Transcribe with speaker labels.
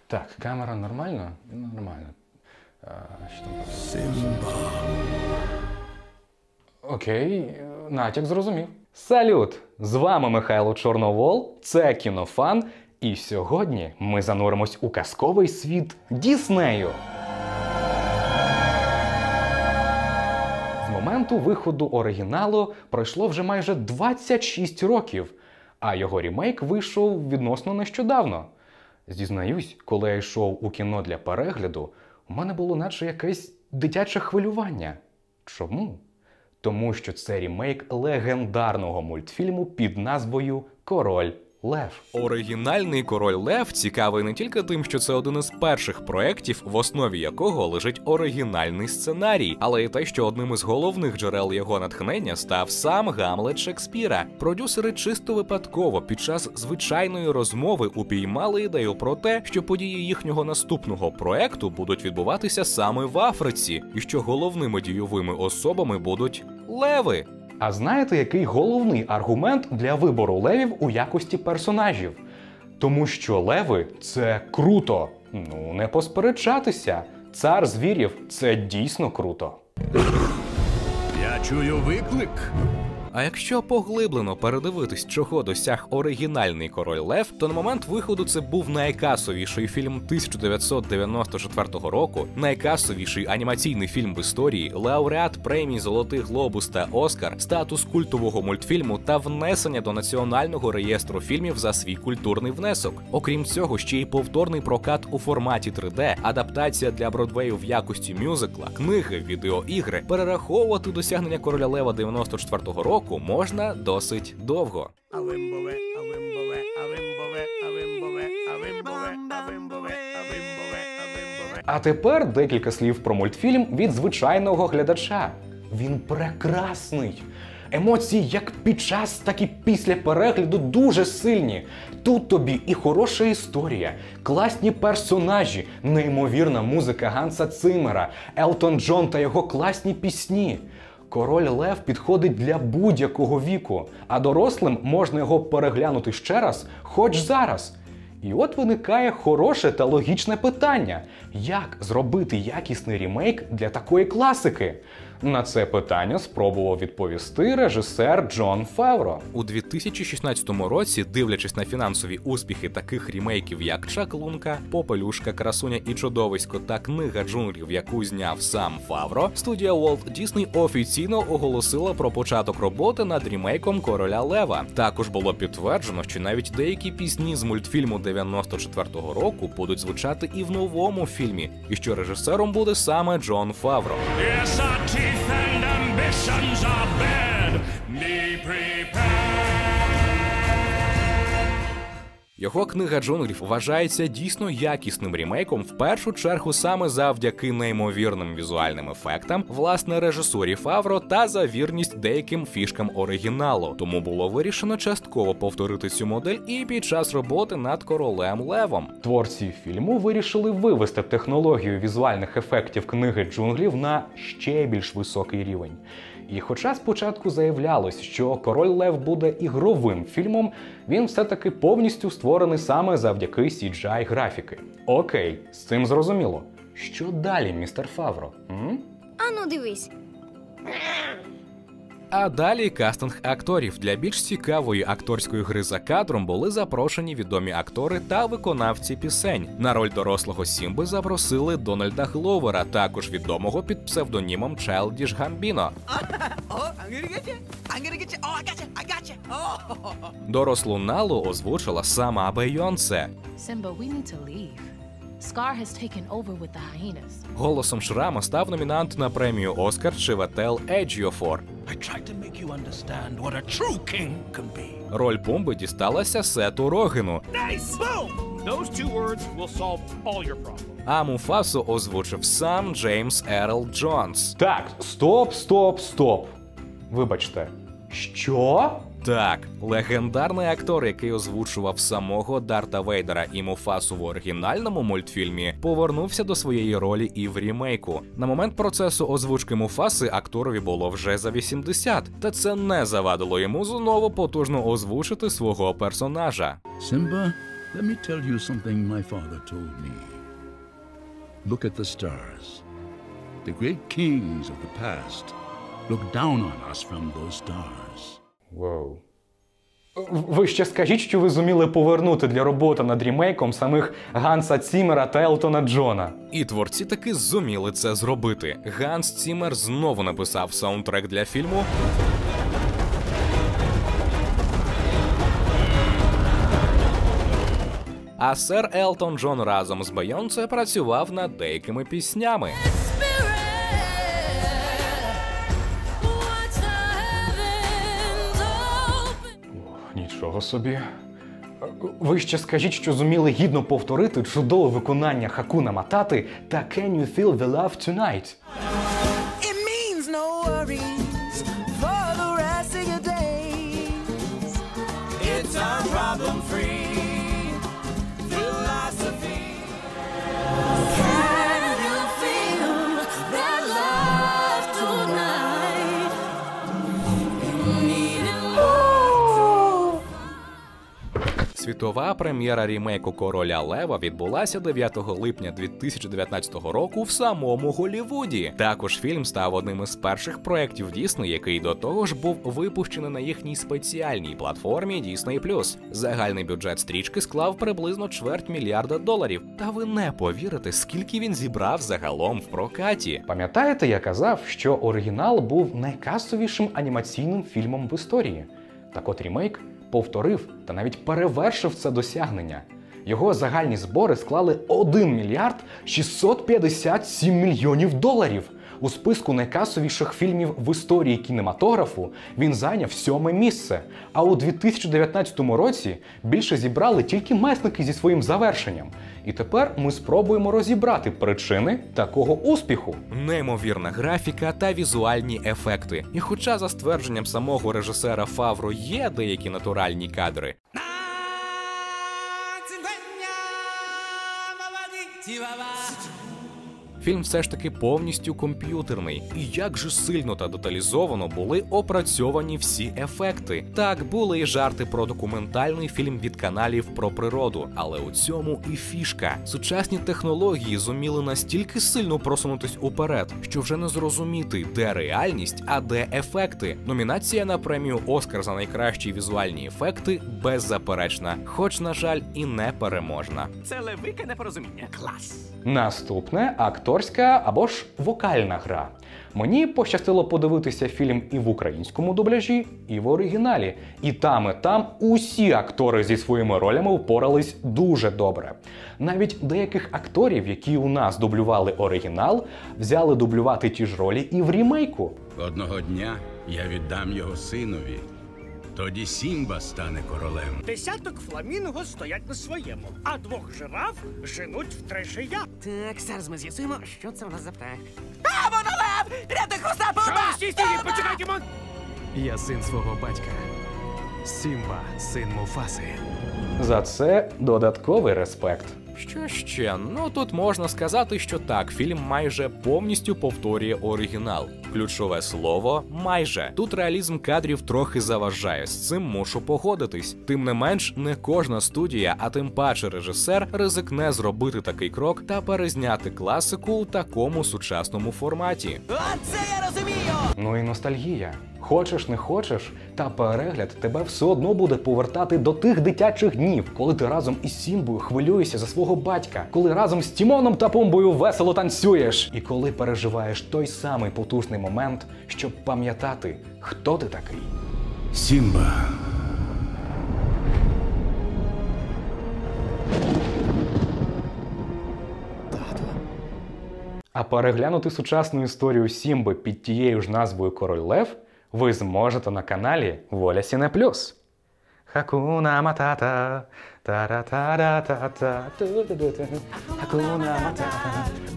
Speaker 1: Так, камера нормально? Нормально. Що там?
Speaker 2: Симба.
Speaker 1: Окей, натяк зрозумів. Салют! З вами Михайло Чорновол, це Кінофан, і сьогодні ми зануримось у казковий світ Діснею. З моменту виходу оригіналу пройшло вже майже 26 років, а його рімейк вийшов відносно нещодавно. Зізнаюсь, коли я йшов у кіно для перегляду, у мене було наче якесь дитяче хвилювання. Чому? Тому що це рімейк легендарного мультфільму під назвою «Король Лев».
Speaker 3: Оригінальний «Король Лев» цікавий не тільки тим, що це один із перших проєктів, в основі якого лежить оригінальний сценарій, але й те, що одним із головних джерел його натхнення став сам Гамлет Шекспіра. Продюсери чисто випадково під час звичайної розмови упіймали ідею про те, що події їхнього наступного проєкту будуть відбуватися саме в Африці, і що головними дійовими особами будуть леви.
Speaker 1: А знаєте, який головний аргумент для вибору левів у якості персонажів? Тому що леви – це круто. Ну, не посперечатися. Цар звірів – це дійсно круто.
Speaker 2: Я чую виклик.
Speaker 3: А якщо поглиблено передивитись, чого досяг оригінальний «Король Лев», то на момент виходу це був найкасовіший фільм 1994 року, найкасовіший анімаційний фільм в історії, лауреат премій «Золотий глобус» та «Оскар», статус культового мультфільму та внесення до Національного реєстру фільмів за свій культурний внесок. Окрім цього, ще й повторний прокат у форматі 3D, адаптація для Бродвею в якості мюзикла, книги, відеоігри. Перераховувати досягнення «Короля Лева» 94-го року можна досить довго.
Speaker 1: А тепер декілька слів про мультфільм від звичайного глядача. Він прекрасний. Емоції як під час, так і після перегляду дуже сильні. Тут тобі і хороша історія, класні персонажі, неймовірна музика Ганса Циммера, Елтон Джон та його класні пісні. «Король Лев» підходить для будь-якого віку, а дорослим можна його переглянути ще раз, хоч зараз. І от виникає хороше та логічне питання – як зробити якісний рімейк для такої класики? На це питання спробував відповісти режисер Джон Фавро.
Speaker 3: У 2016 році, дивлячись на фінансові успіхи таких рімейків, як «Чаклунка», «Попелюшка», «Красуня і чудовисько» та «Книга джунглів», яку зняв сам Фавро, студія Walt Disney офіційно оголосила про початок роботи над рімейком «Короля Лева». Також було підтверджено, що навіть деякі пісні з мультфільму 94-го року будуть звучати і в новому фільмі, і що режисером буде саме Джон Фавро.
Speaker 2: And ambitions are bad. Be prepared.
Speaker 3: Його «Книга джунглів» вважається дійсно якісним рімейком, в першу чергу саме завдяки неймовірним візуальним ефектам, власне режисурі Фавро та за вірність деяким фішкам оригіналу. Тому було вирішено частково повторити цю модель і під час роботи над «Королем Левом».
Speaker 1: Творці фільму вирішили вивести технологію візуальних ефектів «Книги джунглів» на ще більш високий рівень. І хоча спочатку заявлялось, що «Король Лев» буде ігровим фільмом, він все-таки повністю створений саме завдяки CGI-графіки. Окей, з цим зрозуміло. Що далі, містер Фавро?
Speaker 4: Ану, дивись.
Speaker 3: А далі кастинг акторів. Для більш цікавої акторської гри за кадром були запрошені відомі актори та виконавці пісень. На роль дорослого Сімби запросили Дональда Гловера, також відомого під псевдонімом Чайлдіш Гамбіно. Дорослу Налу озвучила сама Бейонсе.
Speaker 5: Simba, we need to leave. Scar has taken over with the hyenas.
Speaker 3: Голосом Шрама став номінант на премію «Оскар» Чивател Еджіофор.
Speaker 2: I tried to make you understand what a true king can be.
Speaker 3: Роль Пумби дісталася Сету Рогену.
Speaker 2: Nice! Boom! Those two words will solve all your problems.
Speaker 3: А Муфасу озвучив сам Джеймс Ерл Джонс.
Speaker 1: Так, стоп. Вибачте, що?
Speaker 3: Так, легендарний актор, який озвучував самого Дарта Вейдера і Муфасу в оригінальному мультфільмі, повернувся до своєї ролі і в рімейку. На момент процесу озвучки Муфаси акторові було вже за 80, та це не завадило йому знову потужно озвучити свого персонажа.
Speaker 2: Simba,
Speaker 6: Let me tell you something my father told me. Look at the stars. The great kings of the past look down on us from those stars.
Speaker 1: Вау. Ви ще скажіть, що ви зуміли повернути для роботи над рімейком самих Ганса Ціммера та Елтона Джона.
Speaker 3: І творці таки зуміли це зробити. Ганс Ціммер знову написав саундтрек для фільму, а сер Елтон Джон разом з Бейонсе працював над деякими піснями.
Speaker 1: Нічого собі. Ви ще скажіть, що зуміли гідно повторити чудове виконання Хакуна Матати та Can You Feel the Love Tonight?
Speaker 7: It means no worries for the rest of your days. It's our problem-free philosophy. Can you feel that love tonight? You need it more.
Speaker 3: Світова прем'єра рімейку «Короля Лева» відбулася 9 липня 2019 року в самому Голлівуді. Також фільм став одним із перших проєктів Дісней, який до того ж був випущений на їхній спеціальній платформі Disney+. Загальний бюджет стрічки склав приблизно $250 мільйона. Та ви не повірите, скільки він зібрав загалом в прокаті.
Speaker 1: Пам'ятаєте, я казав, що оригінал був найкасовішим анімаційним фільмом в історії? Так от рімейк повторив та навіть перевершив це досягнення. Його загальні збори склали $1 мільярд 657 мільйонів. У списку найкасовіших фільмів в історії кінематографу він зайняв 7-ме місце. А у 2019 році більше зібрали тільки месники зі своїм завершенням. І тепер ми спробуємо розібрати причини такого успіху.
Speaker 3: Неймовірна графіка та візуальні ефекти. І хоча за ствердженням самого режисера Фавро є деякі натуральні кадри, фільм все ж таки повністю комп'ютерний. І як же сильно та деталізовано були опрацьовані всі ефекти. Так, були і жарти про документальний фільм від каналів про природу, але у цьому і фішка. Сучасні технології зуміли настільки сильно просунутись уперед, що вже не зрозуміти, де реальність, а де ефекти. Номінація на премію «Оскар» за найкращі візуальні ефекти беззаперечна, хоч, на жаль, і не переможна.
Speaker 2: Це левике непорозуміння. Клас.
Speaker 1: Наступне – акторська або ж вокальна гра. Мені пощастило подивитися фільм і в українському дубляжі, і в оригіналі. І там усі актори зі своїми ролями впорались дуже добре. Навіть деяких акторів, які у нас дублювали оригінал, взяли дублювати ті ж ролі і в рімейку.
Speaker 6: Одного дня я віддам його синові. Тоді Сімба стане королем.
Speaker 2: Десяток фламінго стоять на своєму, а 2 жираф женуть в 3 шия.
Speaker 7: Так, зараз ми з'ясуємо, що це в нас за птах.
Speaker 2: Що, стійте, почекайте, мон!
Speaker 8: Я син свого батька. Сімба, син Муфаси.
Speaker 1: За це додатковий респект.
Speaker 3: Що ще? Ну, тут можна сказати, що так, фільм майже повністю повторює оригінал. Ключове слово – майже. Тут реалізм кадрів трохи заважає, з цим мушу погодитись. Тим не менш, не кожна студія, а тим паче режисер, ризикне зробити такий крок та перезняти класику у такому сучасному форматі.
Speaker 7: Оце я розумію!
Speaker 1: Ну і ностальгія. Хочеш не хочеш, та перегляд тебе все одно буде повертати до тих дитячих днів, коли ти разом із Сімбою хвилюєшся за свого батька, коли разом з Тімоном та Пумбою весело танцюєш, і коли переживаєш той самий потужний момент, щоб пам'ятати, хто ти такий.
Speaker 6: Сімба.
Speaker 1: А переглянути сучасну історію Сімби під тією ж назвою «Король Лев» ви зможете на каналі Воля Сіне Плюс. Хакуна матата, та-ра-та-ра-та-та, ту-ду-ду-ту. Хакуна матата.